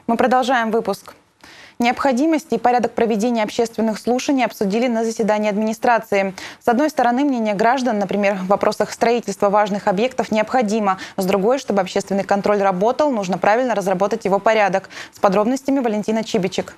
Мы продолжаем выпуск. Необходимость и порядок проведения общественных слушаний обсудили на заседании администрации. С одной стороны, мнение граждан, например, в вопросах строительства важных объектов, необходимо. С другой, чтобы общественный контроль работал, нужно правильно разработать его порядок. С подробностями Валентина Чибичек.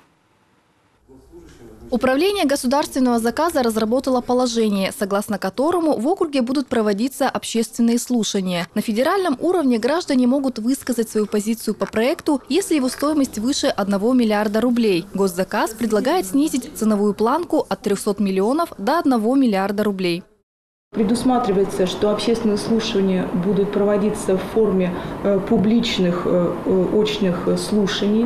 Управление государственного заказа разработало положение, согласно которому в округе будут проводиться общественные слушания. На федеральном уровне граждане могут высказать свою позицию по проекту, если его стоимость выше 1 миллиарда рублей. Госзаказ предлагает снизить ценовую планку от 300 миллионов до 1 миллиарда рублей. Предусматривается, что общественные слушания будут проводиться в форме публичных очных слушаний,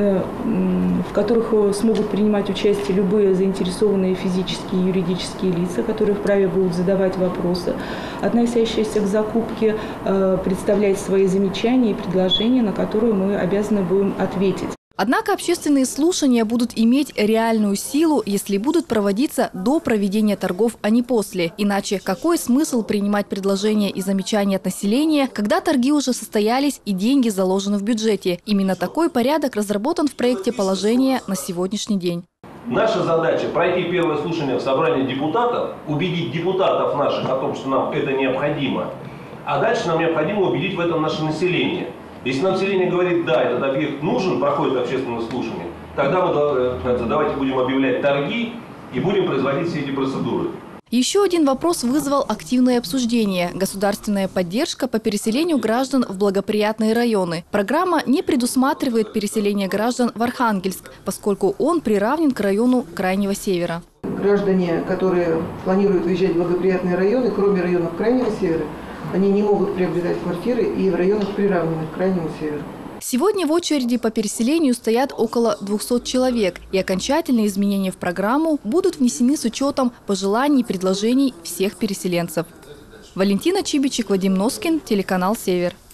в которых смогут принимать участие любые заинтересованные физические и юридические лица, которые вправе будут задавать вопросы, относящиеся к закупке, представлять свои замечания и предложения, на которые мы обязаны будем ответить. Однако общественные слушания будут иметь реальную силу, если будут проводиться до проведения торгов, а не после. Иначе какой смысл принимать предложения и замечания от населения, когда торги уже состоялись и деньги заложены в бюджете? Именно такой порядок разработан в проекте положения на сегодняшний день. Наша задача – пройти первое слушание в собрании депутатов, убедить депутатов наших о том, что нам это необходимо, а дальше нам необходимо убедить в этом наше население. Если население говорит, да, этот объект нужен, проходит общественное слушание, тогда мы давайте будем объявлять торги и будем производить все эти процедуры. Еще один вопрос вызвал активное обсуждение – государственная поддержка по переселению граждан в благоприятные районы. Программа не предусматривает переселение граждан в Архангельск, поскольку он приравнен к району Крайнего Севера. Граждане, которые планируют уезжать в благоприятные районы, кроме районов Крайнего Севера, они не могут приобретать квартиры и в районах, приравненных к Крайнему Северу. Сегодня в очереди по переселению стоят около 200 человек, и окончательные изменения в программу будут внесены с учетом пожеланий и предложений всех переселенцев. Валентина Чибичек, Вадим Носкин, телеканал «Север».